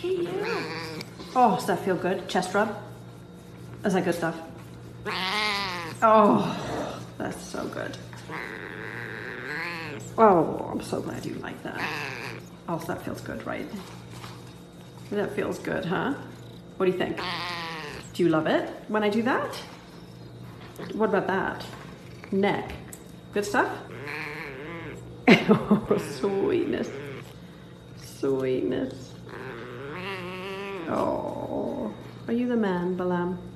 at you. Oh, does that feel good? Chest rub? Is that good stuff? Oh, that's so good. Oh, I'm so glad you like that. Oh, so that feels good, right? That feels good, huh? What do you think? Do you love it when I do that? What about that? Neck. Good stuff? Oh, sweetness. Sweetness. Oh, are you the man, Balam?